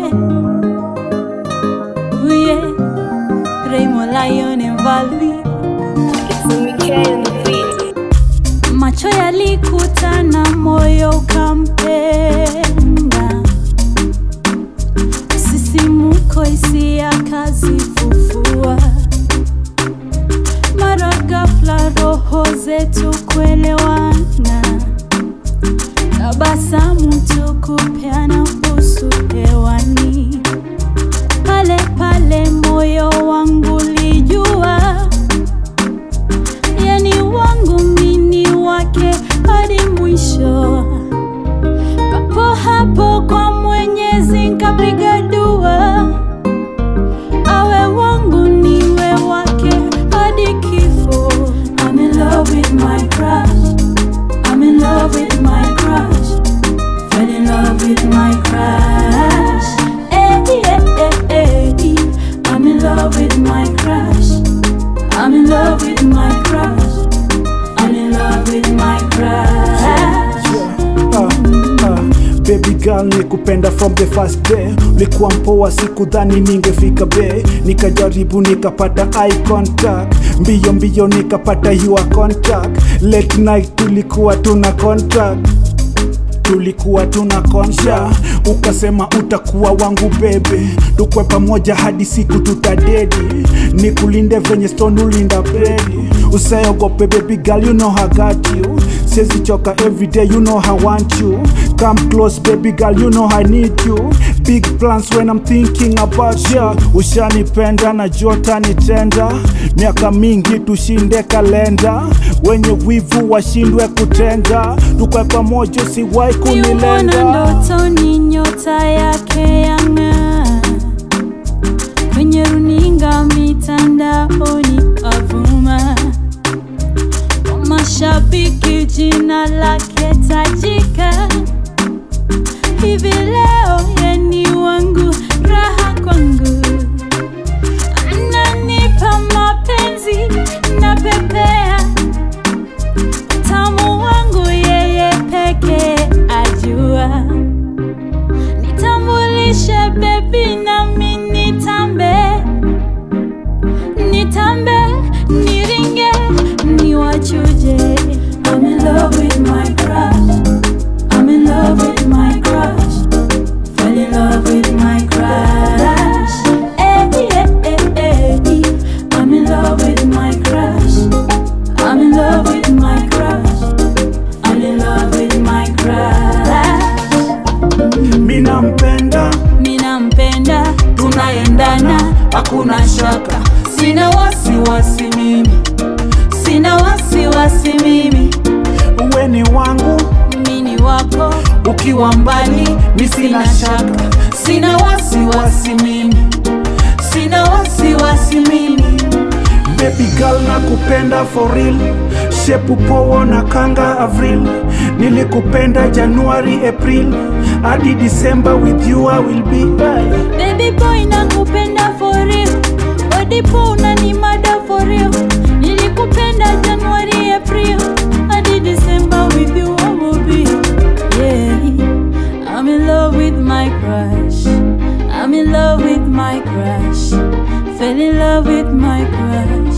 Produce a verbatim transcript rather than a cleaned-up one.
Ooh yeah, Raymo lion and Valvi. It's me Kenyan the beat. Macho yalikutana, moyo ukampenda. Sisimuko hisia kazifufua. Mara ghafla roho zetu kuelewana. Tabasamu tukupeana busu hewani. Pale pale moyo wangu lijua, yani wangu mini wake hadi mwisho. Papo hapo kwa Mwenyezi nikapiga dua, awe wangu niwe wake hadi kifo. I'm in love with my crush, I'm in love with my crush, fell in love with my crush. Hey, hey, hey, hey. I'm in love with my crush, I'm in love with my crush, I'm in love with my crush. uh, uh, Baby girl nikupenda from the first day. Ulikuwa mpoa sikudhani ningefika be. Nikajaribu nikapata eye contact, mbio mbio nikapata your contact. Late night tulikuwa tuna contract, tulikuwa tuna konsha. Ukasema utakuwa wangu bebe, tukwe pamoja hadi siku tutadedi. Nikulinde venye stone ulinda bedi. Usayogope baby girl, you know I got you. Sezi choka everyday, you know I want you. Come close baby girl, you know I need you. Big plans when I'm thinking about you. Ushanipenda na jota nitenda, miaka mingi tushinde kalenda. Wenye wivu washindwe kutenda, tukwe pamoja usiwahi kunilenda. Niuona ndoto ni nyota yake yang'aa, kwenye runinga mitandaoni avuma. Kwa mashabiki jina lake tajika. Hivi leo yeni wangu, raha kwangu. Ananipa mapenzi na pepea, tamu wangu yeye peke ajua. Nitambulishe baby nami nitambe, nitambe, niringe, niwachuje. I'm in love with my crush, I'm in love with my crush, fell in love with my crush. Hey, hey, hey, hey. I'm in love with my crush, I'm in love with my crush, I'm in love with my crush. Mina mpenda, mina mpenda, tunaendana, hakuna shaka. Sina wasiwasi mimi, sina wasiwasi mimi. uwe ni wangu, mini wako, ukiwa mbali mi sina shaka. sina wasiwasi mimi, sina wasiwasi mimi. Baby girl nakupenda for real, shepu powo na kanga Avril. Nilikupenda January, April, hadi December with you I will be. Baby boy nakupenda for real, body po unanimada for real. Nilikupenda January, April, hadi December with you I will be. Yeah, I'm in love with my crush, I'm in love with my crush, fell in love with my crush.